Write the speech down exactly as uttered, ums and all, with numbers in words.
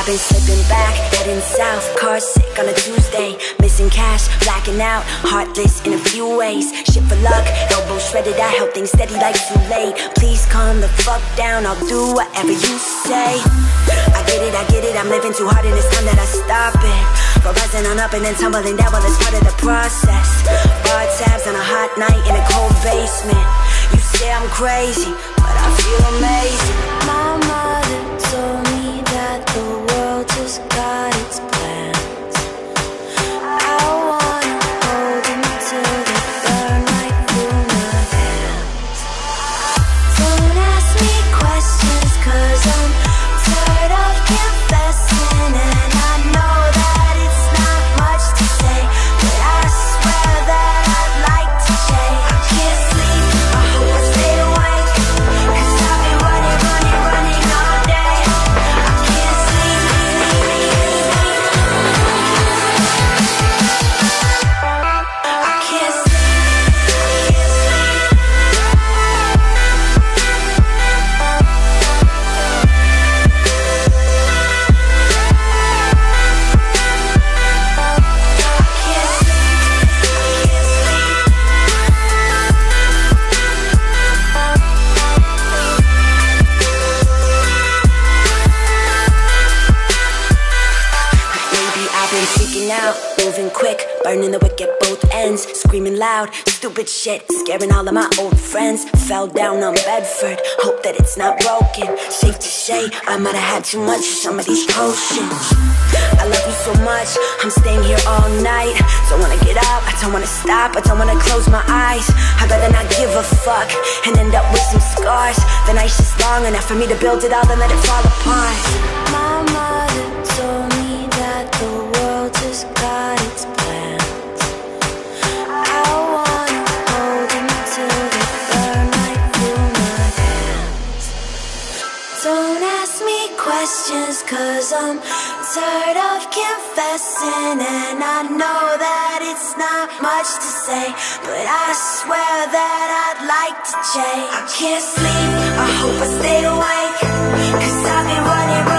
I've been slipping back, heading south, car sick on a Tuesday. Missing cash, blacking out, heartless in a few ways. Shit for luck, elbow shredded, I held things steady like too late. Please calm the fuck down, I'll do whatever you say. I get it, I get it, I'm living too hard and it's time that I stop it. For rising on up and then tumbling down, well it's part of the process. Bar tabs on a hot night in a cold basement. You say I'm crazy, but I feel amazing. My mother told me that the world just got its plans. I wanna hold them till they burn right through my hands. Don't ask me questions, cause I'm tired of confessing. And I know that it's not much to say, but I swear that I'd like to change. I can't sleep, I hope I stay awake, cause I've been running, running, running all day. I can't sleep, I can't sleep. Freaking out, moving quick, burning the wick at both ends, screaming loud, stupid shit, scaring all of my old friends. Fell down on Bedford, hope that it's not broken. Safe to say, I might have had too much of some of these potions. I love you so much, I'm staying here all night. Don't wanna get up, I don't wanna stop, I don't wanna close my eyes. I'd rather not give a fuck and end up with some scars. The night's just long enough for me to build it all and let it fall apart. My mother told me that the world just got its plans. I wanna hold them till they burn right through my hands. Don't ask me questions, cause I'm tired of confessing. And I know that it's not much to say, but I swear that I'd like to change. I can't sleep, I hope I stay awake, cause I've been running